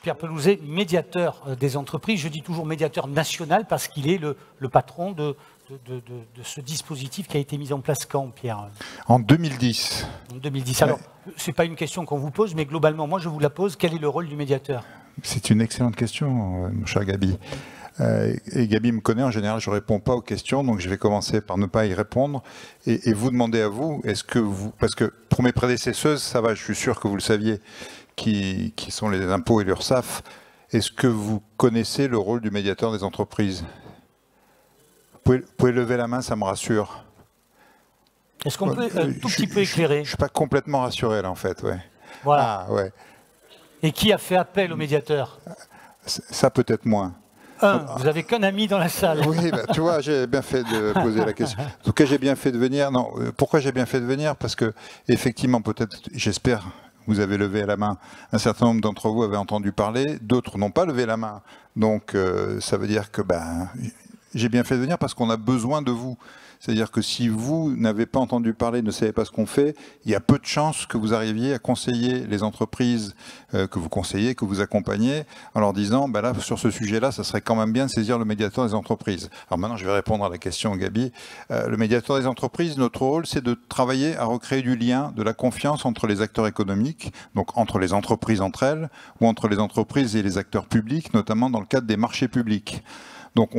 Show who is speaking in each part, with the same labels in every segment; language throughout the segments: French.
Speaker 1: Pierre Pelouzet, médiateur des entreprises. Je dis toujours médiateur national parce qu'il est le patron de ce dispositif qui a été mis en place quand, Pierre?
Speaker 2: En 2010.
Speaker 1: En 2010. Alors, ce n'est pas une question qu'on vous pose, mais globalement, moi, je vous la pose. Quel est le rôle du médiateur?
Speaker 2: C'est une excellente question, mon cher Gabi. Et Gabi me connaît, en général, je ne réponds pas aux questions, donc je vais commencer par ne pas y répondre. Et vous demander à vous, est-ce que vous... Parce que pour mes prédécesseuses, ça va, je suis sûr que vous le saviez, qui sont les impôts et l'URSSAF, est-ce que vous connaissez le rôle du médiateur des entreprises? Vous pouvez lever la main, ça me rassure.
Speaker 1: Est-ce qu'on peut un tout petit peu éclairer?
Speaker 2: Je ne suis pas complètement rassuré, là, en fait. Ouais.
Speaker 1: Voilà.
Speaker 2: Ah, ouais.
Speaker 1: Et qui a fait appel au médiateur?
Speaker 2: Ça, peut-être moins.
Speaker 1: Vous n'avez qu'un ami dans la salle.
Speaker 2: Oui, bah, tu vois, j'ai bien fait de poser la question. En tout cas, j'ai bien fait de venir. Non, pourquoi j'ai bien fait de venir? Parce que, effectivement, peut-être, j'espère, vous avez levé la main. Un certain nombre d'entre vous avaient entendu parler, d'autres n'ont pas levé la main. Donc, ça veut dire que j'ai bien fait de venir parce qu'on a besoin de vous. C'est-à-dire que si vous n'avez pas entendu parler, ne savez pas ce qu'on fait, il y a peu de chances que vous arriviez à conseiller les entreprises que vous conseillez, que vous accompagnez, en leur disant, là, sur ce sujet-là, ça serait quand même bien de saisir le médiateur des entreprises. Alors maintenant, je vais répondre à la question, Gabi. Le médiateur des entreprises, notre rôle, c'est de travailler à recréer du lien, de la confiance entre les acteurs économiques, donc entre les entreprises entre elles, ou entre les entreprises et les acteurs publics, notamment dans le cadre des marchés publics. Donc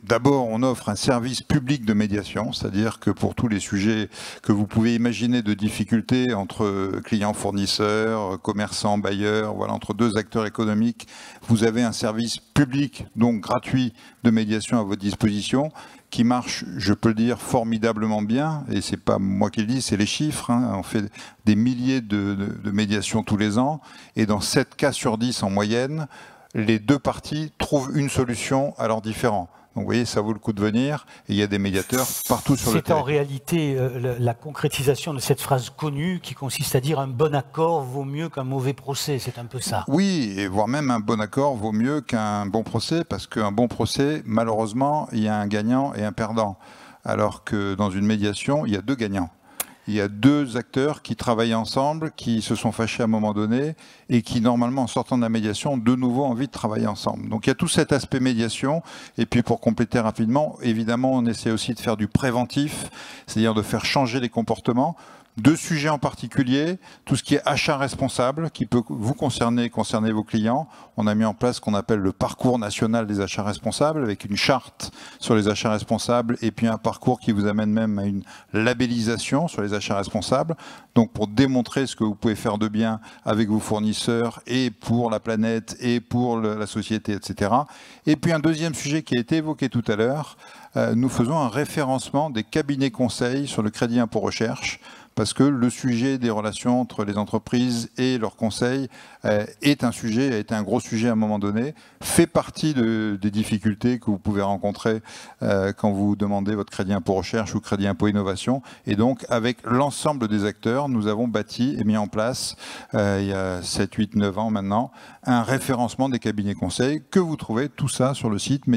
Speaker 2: on offre un service public de médiation, c'est-à-dire que pour tous les sujets que vous pouvez imaginer de difficultés entre clients, fournisseurs, commerçants, bailleurs, voilà, entre deux acteurs économiques, vous avez un service public, donc gratuit, de médiation à votre disposition, qui marche, je peux le dire, formidablement bien, et c'est pas moi qui le dis, c'est les chiffres, hein. On fait des milliers de médiations tous les ans, et dans 7 cas sur 10 en moyenne, les deux parties trouvent une solution à leurs différends. Donc vous voyez, ça vaut le coup de venir, et il y a des médiateurs partout sur le territoire.
Speaker 1: C'est en réalité la concrétisation de cette phrase connue qui consiste à dire un bon accord vaut mieux qu'un mauvais procès, c'est un peu ça.
Speaker 2: Oui, et voire même un bon accord vaut mieux qu'un bon procès, parce qu'un bon procès, malheureusement, il y a un gagnant et un perdant. Alors que dans une médiation, il y a deux gagnants. Il y a deux acteurs qui travaillent ensemble, qui se sont fâchés à un moment donné et qui, normalement, en sortant de la médiation, ont de nouveau envie de travailler ensemble. Donc il y a tout cet aspect médiation. Et puis pour compléter rapidement, évidemment, on essaie aussi de faire du préventif, c'est-à-dire de faire changer les comportements. Deux sujets en particulier, tout ce qui est achat responsable, qui peut vous concerner vos clients. On a mis en place ce qu'on appelle le parcours national des achats responsables, avec une charte sur les achats responsables et puis un parcours qui vous amène même à une labellisation sur les achats responsables. Donc pour démontrer ce que vous pouvez faire de bien avec vos fournisseurs et pour la planète et pour la société, etc. Et puis un deuxième sujet qui a été évoqué tout à l'heure, nous faisons un référencement des cabinets conseils sur le crédit impôt recherche, parce que le sujet des relations entre les entreprises et leurs conseils est un sujet, a été un gros sujet à un moment donné, fait partie des difficultés que vous pouvez rencontrer quand vous demandez votre crédit impôt recherche ou crédit impôt innovation. Et donc, avec l'ensemble des acteurs, nous avons bâti et mis en place, il y a 7, 8, 9 ans maintenant, un référencement des cabinets conseils que vous trouvez tout ça sur le site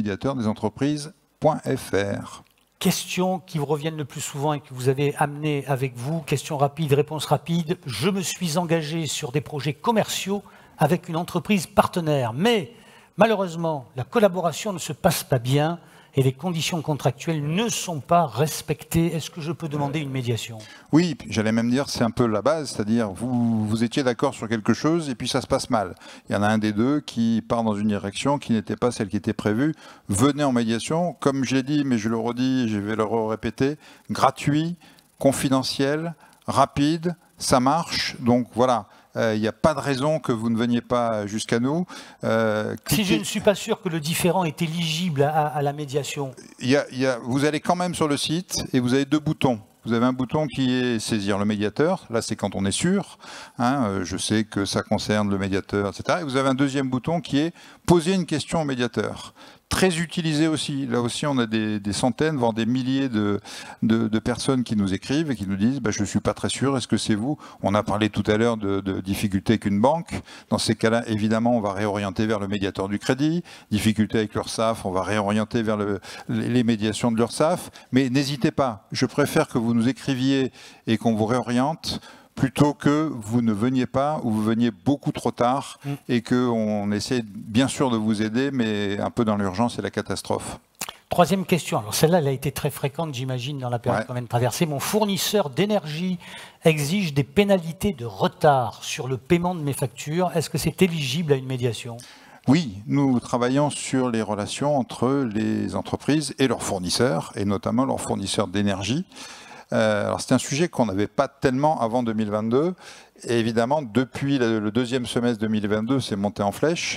Speaker 2: médiateurdesentreprises.fr.
Speaker 1: Questions qui vous reviennent le plus souvent et que vous avez amenées avec vous, questions rapides, réponses rapides. Je me suis engagé sur des projets commerciaux avec une entreprise partenaire, mais malheureusement, la collaboration ne se passe pas bien et les conditions contractuelles ne sont pas respectées. Est-ce que je peux demander une médiation?
Speaker 2: Oui, j'allais même dire c'est un peu la base, c'est-à-dire vous étiez d'accord sur quelque chose et puis ça se passe mal. Il y en a un des deux qui part dans une direction qui n'était pas celle qui était prévue. Venez en médiation, comme je l'ai dit, mais je le redis, je vais le répéter, gratuit, confidentiel, rapide, ça marche, donc voilà. Il n'y a pas de raison que vous ne veniez pas jusqu'à nous.
Speaker 1: Si je ne suis pas sûr que le différend est éligible à la médiation.
Speaker 2: Vous allez quand même sur le site et vous avez deux boutons. Vous avez un bouton qui est saisir le médiateur, là c'est quand on est sûr, hein, je sais que ça concerne le médiateur, etc. Et vous avez un deuxième bouton qui est poser une question au médiateur. Très utilisé aussi, là aussi on a des centaines, voire des milliers de personnes qui nous écrivent et qui nous disent je ne suis pas très sûr, est-ce que c'est vous? On a parlé tout à l'heure de difficultés avec une banque, dans ces cas-là évidemment on va réorienter vers le médiateur du crédit, difficultés avec l'URSSAF, on va réorienter vers les médiations de l'URSSAF, mais n'hésitez pas, je préfère que vous nous écriviez et qu'on vous réoriente plutôt que vous ne veniez pas ou vous veniez beaucoup trop tard et qu'on essaie bien sûr de vous aider, mais un peu dans l'urgence et la catastrophe.
Speaker 1: Troisième question, alors celle-là, elle a été très fréquente, j'imagine, dans la période qu'on vient de traverser. Mon fournisseur d'énergie exige des pénalités de retard sur le paiement de mes factures. Est-ce que c'est éligible à une médiation ?
Speaker 2: Oui, nous travaillons sur les relations entre les entreprises et leurs fournisseurs, et notamment leurs fournisseurs d'énergie. Alors c'est un sujet qu'on n'avait pas tellement avant 2022, et évidemment depuis le deuxième semestre 2022, c'est monté en flèche.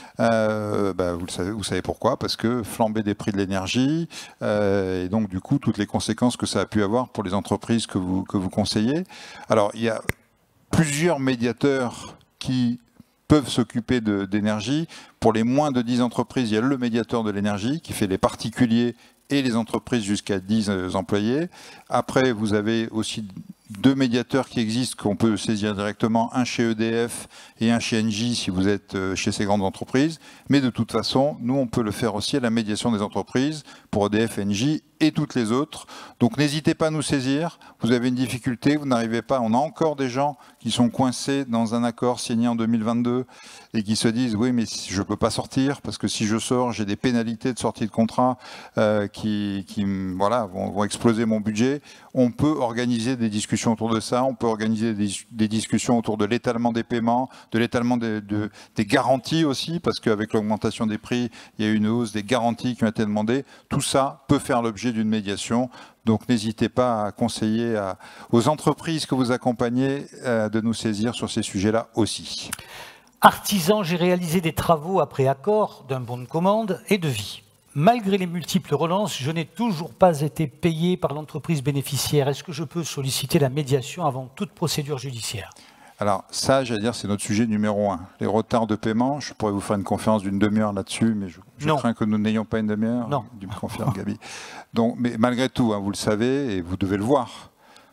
Speaker 2: Vous savez pourquoi, parce que flambée des prix de l'énergie, et donc du coup toutes les conséquences que ça a pu avoir pour les entreprises que vous conseillez. Alors il y a plusieurs médiateurs qui peuvent s'occuper d'énergie. Pour les moins de 10 entreprises, il y a le médiateur de l'énergie qui fait les particuliers et les entreprises jusqu'à 10 employés. Après, vous avez aussi 2 médiateurs qui existent qu'on peut saisir directement, un chez EDF et un chez Engie si vous êtes chez ces grandes entreprises. Mais de toute façon, nous, on peut le faire aussi à la médiation des entreprises pour EDF, Engie et toutes les autres. Donc n'hésitez pas à nous saisir. Vous avez une difficulté, vous n'arrivez pas. On a encore des gens qui sont coincés dans un accord signé en 2022 et qui se disent oui, mais je ne peux pas sortir parce que si je sors, j'ai des pénalités de sortie de contrat qui vont exploser mon budget. On peut organiser des discussions autour de ça. On peut organiser des discussions autour de l'étalement des paiements, de l'étalement des garanties aussi, parce qu'avec l'augmentation des prix, il y a eu une hausse des garanties qui ont été demandées. Tout ça peut faire l'objet d'une médiation. Donc n'hésitez pas à conseiller aux entreprises que vous accompagnez de nous saisir sur ces sujets-là aussi.
Speaker 1: Artisan, j'ai réalisé des travaux après accord d'un bon de commande et devis. Malgré les multiples relances, je n'ai toujours pas été payé par l'entreprise bénéficiaire. Est-ce que je peux solliciter la médiation avant toute procédure judiciaire ?
Speaker 2: Alors ça, j'allais dire, c'est notre sujet numéro 1. Les retards de paiement, je pourrais vous faire une conférence d'une demi-heure là-dessus, mais je crains que nous n'ayons pas une demi-heure.
Speaker 1: Non.
Speaker 2: Tu me confirmes, Gabi. Donc, mais malgré tout, vous le savez et vous devez le voir.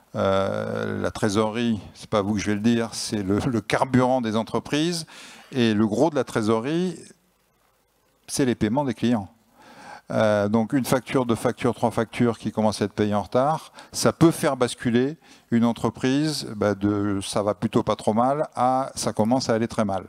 Speaker 2: La trésorerie, c'est pas vous que je vais le dire, c'est le carburant des entreprises. Et le gros de la trésorerie, c'est les paiements des clients. Donc une facture, 2 factures, 3 factures qui commencent à être payées en retard, ça peut faire basculer une entreprise de ça va plutôt pas trop mal à ça commence à aller très mal.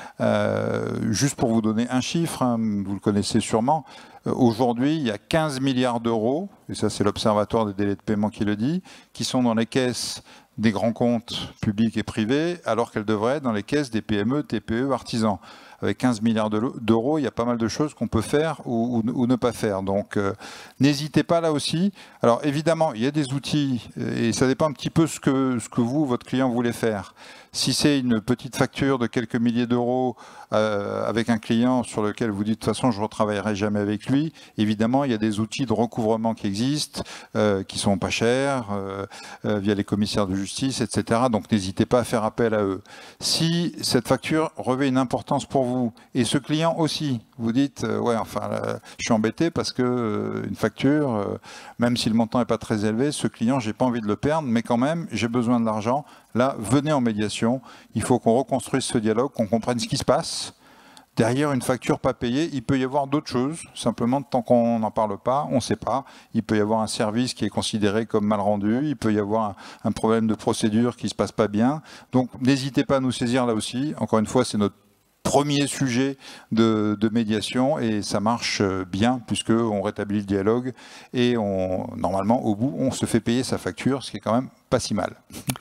Speaker 2: Juste pour vous donner un chiffre, vous le connaissez sûrement, aujourd'hui il y a 15 milliards d'euros, et ça c'est l'Observatoire des délais de paiement qui le dit, qui sont dans les caisses des grands comptes publics et privés, alors qu'elles devraient être dans les caisses des PME, TPE, artisans. Avec 15 milliards d'euros, il y a pas mal de choses qu'on peut faire ou ne pas faire. Donc, n'hésitez pas là aussi. Alors, évidemment, il y a des outils, et ça dépend un petit peu ce que vous, votre client, voulez faire. Si c'est une petite facture de quelques milliers d'euros avec un client sur lequel vous dites de toute façon je ne retravaillerai jamais avec lui, évidemment il y a des outils de recouvrement qui existent, qui sont pas chers, via les commissaires de justice, etc. Donc n'hésitez pas à faire appel à eux. Si cette facture revêt une importance pour vous, et ce client aussi, vous dites je suis embêté parce que une facture, même si le montant n'est pas très élevé, ce client j'ai pas envie de le perdre, mais quand même j'ai besoin de l'argent. Là, venez en médiation. Il faut qu'on reconstruise ce dialogue, qu'on comprenne ce qui se passe. Derrière une facture pas payée, il peut y avoir d'autres choses. Simplement, tant qu'on n'en parle pas, on ne sait pas. Il peut y avoir un service qui est considéré comme mal rendu. Il peut y avoir un problème de procédure qui ne se passe pas bien. Donc, n'hésitez pas à nous saisir là aussi. Encore une fois, c'est notre premier sujet de médiation et ça marche bien puisqu'on rétablit le dialogue et normalement, au bout, on se fait payer sa facture, ce qui est quand même pas si mal.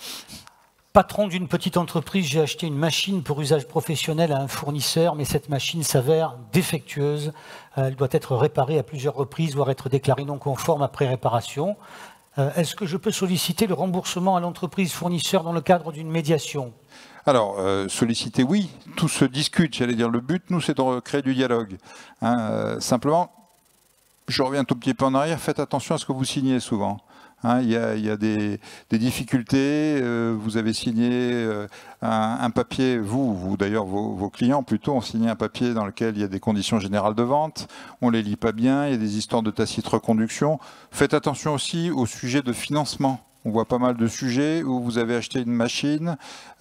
Speaker 1: Patron d'une petite entreprise, j'ai acheté une machine pour usage professionnel à un fournisseur, mais cette machine s'avère défectueuse. Elle doit être réparée à plusieurs reprises, voire être déclarée non conforme après réparation. Est-ce que je peux solliciter le remboursement à l'entreprise fournisseur dans le cadre d'une médiation ?
Speaker 2: Alors, solliciter, oui, tout se discute, j'allais dire. Le but, nous, c'est de créer du dialogue. Simplement, je reviens un tout petit peu en arrière, faites attention à ce que vous signez souvent. Il y a des difficultés, vous avez signé un papier, vous d'ailleurs vos clients plutôt ont signé un papier dans lequel il y a des conditions générales de vente, on ne les lit pas bien, il y a des histoires de tacite reconduction. Faites attention aussi au sujet de financement. On voit pas mal de sujets où vous avez acheté une machine,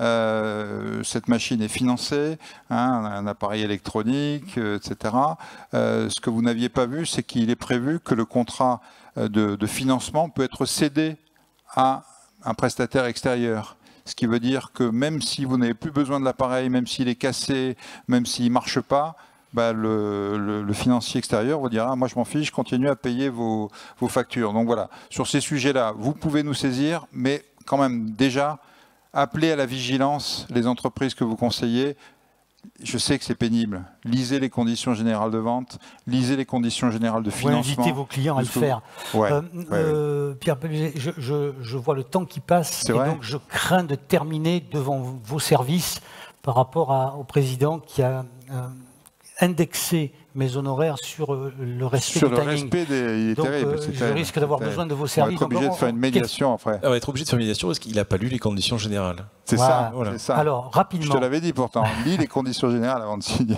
Speaker 2: cette machine est financée, un appareil électronique, etc. Ce que vous n'aviez pas vu, c'est qu'il est prévu que le contrat de financement peut être cédé à un prestataire extérieur. ce qui veut dire que même si vous n'avez plus besoin de l'appareil, même s'il est cassé, même s'il ne marche pas, bah, le financier extérieur vous dira « moi je m'en fiche, je continue à payer vos factures ». Donc voilà, sur ces sujets-là, vous pouvez nous saisir, mais quand même déjà, appelez à la vigilance les entreprises que vous conseillez. Je sais que c'est pénible. Lisez les conditions générales de vente, lisez les conditions générales de financement.
Speaker 1: Invitez vos clients à le faire.
Speaker 2: Ouais,
Speaker 1: Pierre Peluzet, je vois le temps qui passe et donc je crains de terminer devant vos services par rapport au président qui a indexé mes honoraires sur le respect du timing.
Speaker 2: Sur le respect il est
Speaker 1: donc,
Speaker 2: terrible.
Speaker 1: Je risque d'avoir besoin de vos services.
Speaker 2: On va être obligé de faire une médiation après.
Speaker 3: On va être obligé de faire une médiation parce qu'il n'a pas lu les conditions générales.
Speaker 2: C'est ça, voilà. Ça.
Speaker 1: Alors, rapidement.
Speaker 2: Je te l'avais dit pourtant, lis les conditions générales avant de signer.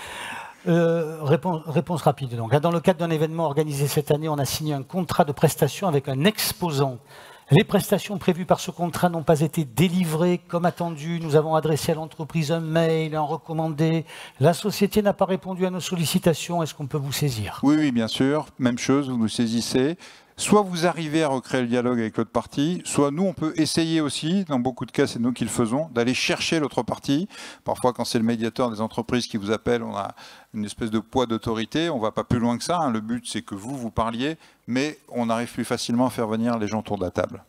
Speaker 1: Réponse rapide. Donc. Dans le cadre d'un événement organisé cette année, on a signé un contrat de prestation avec un exposant. Les prestations prévues par ce contrat n'ont pas été délivrées comme attendu. Nous avons adressé à l'entreprise un mail, un recommandé. La société n'a pas répondu à nos sollicitations. Est-ce qu'on peut vous saisir?
Speaker 2: Oui, bien sûr. Même chose, vous nous saisissez. Soit vous arrivez à recréer le dialogue avec l'autre partie, soit nous, on peut essayer aussi, dans beaucoup de cas, c'est nous qui le faisons, d'aller chercher l'autre partie. Parfois, quand c'est le médiateur des entreprises qui vous appelle, on a une espèce de poids d'autorité. On ne va pas plus loin que ça. Hein. Le but, c'est que vous parliez, mais on arrive plus facilement à faire venir les gens autour de la table.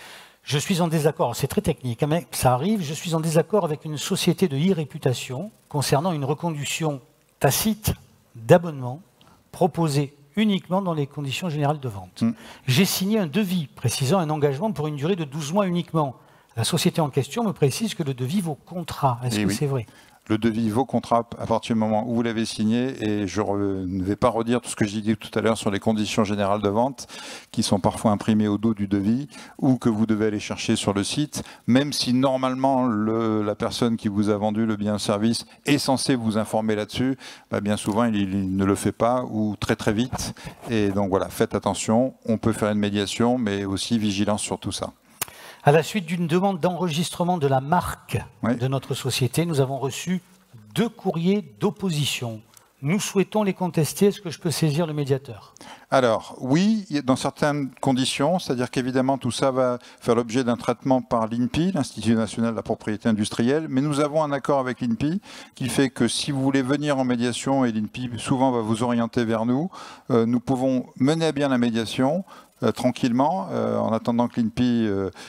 Speaker 1: Je suis en désaccord, c'est très technique, mais ça arrive. Je suis en désaccord avec une société de e-réputation concernant une reconduction tacite d'abonnement proposée uniquement dans les conditions générales de vente. J'ai signé un devis précisant un engagement pour une durée de 12 mois uniquement. La société en question me précise que le devis vaut contrat. Est-ce que c'est vrai?
Speaker 2: Le devis vaut contrat à partir du moment où vous l'avez signé, et je ne vais pas redire tout ce que j'ai dit tout à l'heure sur les conditions générales de vente qui sont parfois imprimées au dos du devis ou que vous devez aller chercher sur le site, même si normalement la personne qui vous a vendu le bien service est censée vous informer là-dessus, bah bien souvent il ne le fait pas ou très très vite. Et donc voilà, faites attention, on peut faire une médiation, mais aussi vigilance sur tout ça.
Speaker 1: À la suite d'une demande d'enregistrement de la marque de notre société, nous avons reçu 2 courriers d'opposition. Nous souhaitons les contester. Est-ce que je peux saisir le médiateur? Alors,
Speaker 2: oui, dans certaines conditions, c'est-à-dire qu'évidemment, tout ça va faire l'objet d'un traitement par l'INPI, l'Institut national de la propriété industrielle, mais nous avons un accord avec l'INPI qui fait que si vous voulez venir en médiation, et l'INPI souvent va vous orienter vers nous, nous pouvons mener à bien la médiation, tranquillement, en attendant que l'INPI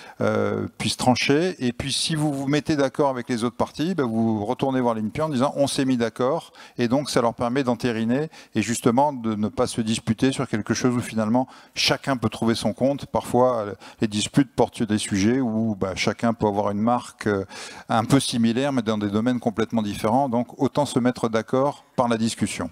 Speaker 2: puisse trancher. Et puis, si vous vous mettez d'accord avec les autres parties, ben, vous retournez voir l'INPI en disant « on s'est mis d'accord ». Et donc, ça leur permet d'entériner et justement de ne pas se disputer sur quelque chose où finalement, chacun peut trouver son compte. Parfois, les disputes portent sur des sujets où ben, chacun peut avoir une marque un peu similaire, mais dans des domaines complètement différents. Donc, autant se mettre d'accord par la discussion.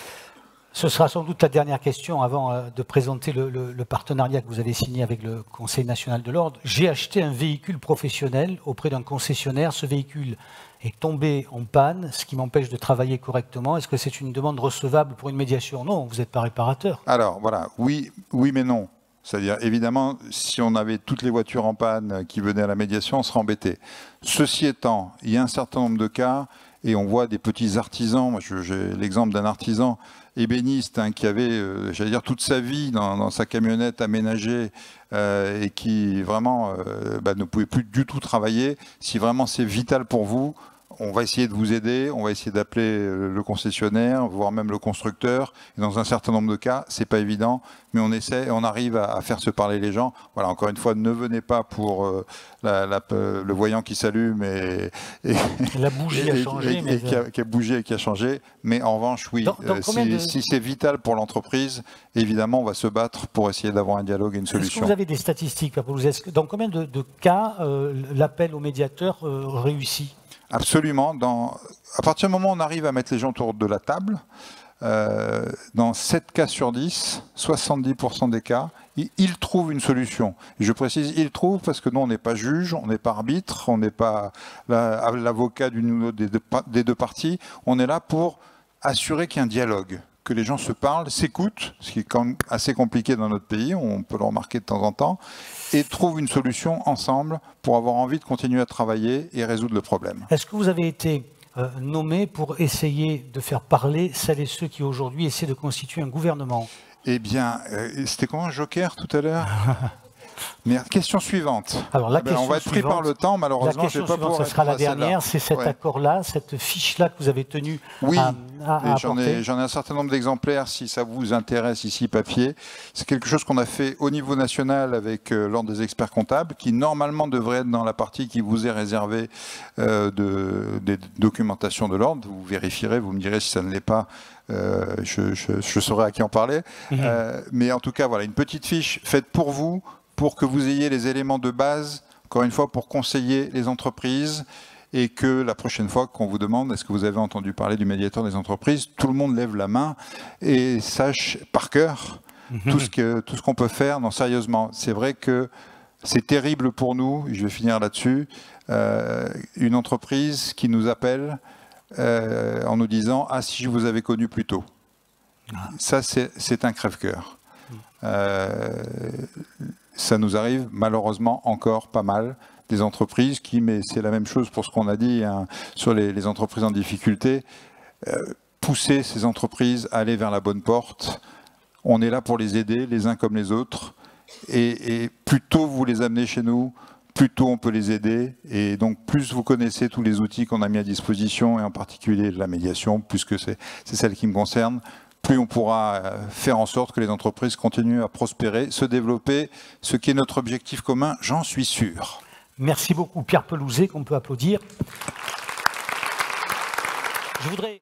Speaker 1: Ce sera sans doute la dernière question avant de présenter le partenariat que vous avez signé avec le Conseil national de l'ordre. J'ai acheté un véhicule professionnel auprès d'un concessionnaire. Ce véhicule est tombé en panne, ce qui m'empêche de travailler correctement. Est-ce que c'est une demande recevable pour une médiation? Non, vous n'êtes pas réparateur.
Speaker 2: Alors voilà, oui mais non. C'est-à-dire, évidemment, si on avait toutes les voitures en panne qui venaient à la médiation, on serait embêté. Ceci étant, il y a un certain nombre de cas, et on voit des petits artisans. Moi, j'ai l'exemple d'un artisan ébéniste qui avait, j'allais dire, toute sa vie dans sa camionnette aménagée et qui vraiment ne pouvait plus du tout travailler. Si vraiment c'est vital pour vous, on va essayer de vous aider, on va essayer d'appeler le concessionnaire, voire même le constructeur. Et dans un certain nombre de cas, c'est pas évident, mais on essaie, on arrive à faire se parler les gens. Voilà, encore une fois, ne venez pas pour le voyant qui s'allume et
Speaker 1: la bougie a changé,
Speaker 2: qui a bougé et qui a changé. Mais en revanche, oui, si c'est vital pour l'entreprise, évidemment, on va se battre pour essayer d'avoir un dialogue et une solution.
Speaker 1: Est-ce que vous avez des statistiques, dans combien de cas l'appel au médiateur réussit?
Speaker 2: Absolument. À partir du moment où on arrive à mettre les gens autour de la table, dans 7 cas sur 10, 70% des cas, ils trouvent une solution. Et je précise, ils trouvent parce que nous, on n'est pas juge, on n'est pas arbitre, on n'est pas l'avocat d'une ou l'autre des deux parties. On est là pour assurer qu'il y a un dialogue, que les gens se parlent, s'écoutent, ce qui est quand même assez compliqué dans notre pays, on peut le remarquer de temps en temps, et trouvent une solution ensemble pour avoir envie de continuer à travailler et résoudre le problème.
Speaker 1: Est-ce que vous avez été nommé pour essayer de faire parler celles et ceux qui aujourd'hui essaient de constituer un gouvernement?
Speaker 2: Eh bien, c'était comment un joker tout à l'heure? Mais question suivante.
Speaker 1: Alors, la question
Speaker 2: on va être pris par le temps, malheureusement.
Speaker 1: La question suivante, ce sera la dernière, c'est cet accord-là, cette fiche-là que vous avez tenu à apporter.
Speaker 2: J'en ai un certain nombre d'exemplaires, si ça vous intéresse ici, papier. C'est quelque chose qu'on a fait au niveau national avec l'Ordre des experts comptables, qui normalement devrait être dans la partie qui vous est réservée des documentations de l'Ordre. Vous vérifierez, vous me direz si ça ne l'est pas. Je saurai à qui en parler. Mais en tout cas, voilà, une petite fiche faite pour vous, pour que vous ayez les éléments de base, encore une fois, pour conseiller les entreprises, et que la prochaine fois qu'on vous demande est-ce que vous avez entendu parler du médiateur des entreprises, tout le monde lève la main et sache par cœur tout ce qu'on peut faire. Non, sérieusement, c'est vrai que c'est terrible pour nous, je vais finir là-dessus, une entreprise qui nous appelle en nous disant « Ah, si je vous avais connu plus tôt ». Ça, c'est un crève-cœur. Ça nous arrive malheureusement encore pas mal, des entreprises qui, mais c'est la même chose pour ce qu'on a dit sur les entreprises en difficulté, pousser ces entreprises à aller vers la bonne porte. On est là pour les aider, les uns comme les autres, et plus tôt vous les amenez chez nous, plus tôt on peut les aider, et donc plus vous connaissez tous les outils qu'on a mis à disposition, et en particulier la médiation, puisque c'est celle qui me concerne, plus on pourra faire en sorte que les entreprises continuent à prospérer, se développer, ce qui est notre objectif commun, j'en suis sûr.
Speaker 1: Merci beaucoup Pierre Pelouzet, qu'on peut applaudir. Je voudrais...